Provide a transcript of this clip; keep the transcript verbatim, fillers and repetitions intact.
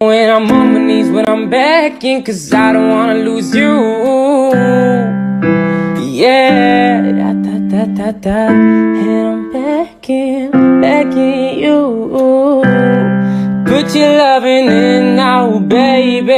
When I'm on my knees, when I'm begging, 'cause I don't wanna lose you. Yeah, da da da da da. And I'm begging, begging you. Put your loving in now, baby.